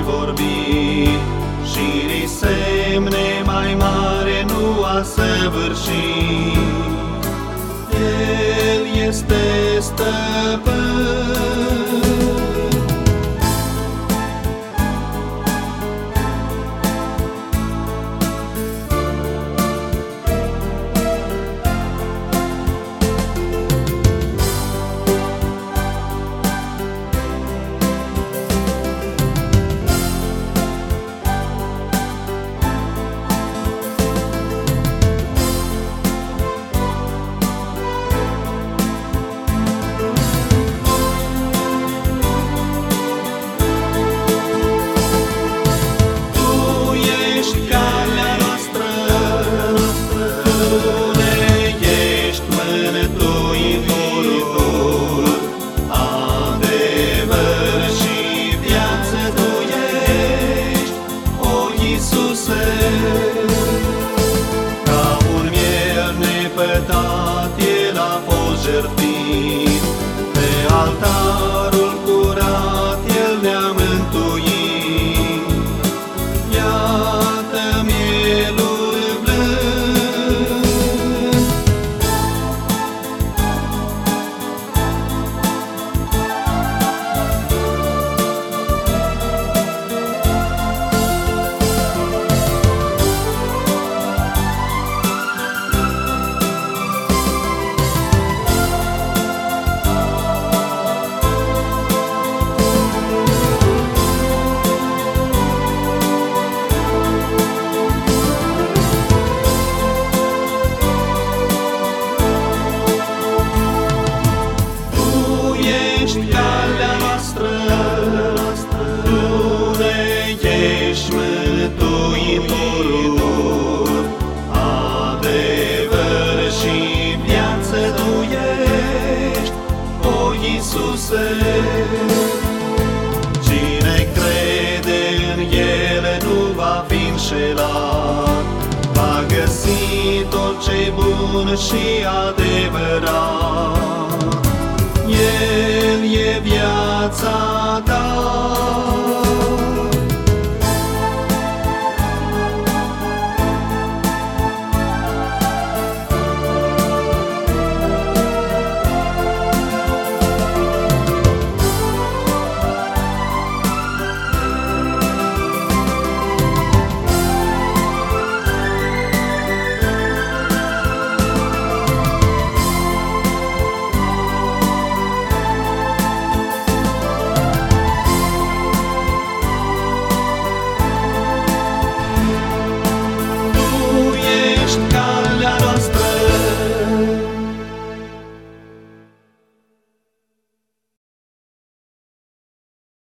mai vorbit și semne mai mare nu a săvârșit. El este stăpân. Ca un miel nepătat, El a fost jertfit, pe altarul curat El ne-a mântuit. Iată mielul blând. Calea noastră, Tu ne ești mântuitorul, adevăr și viață Tu ești, o Iisuse. Cine crede în El nu va fi înșelat, va găsi tot ce-i bun și adevărat. El e viața ta.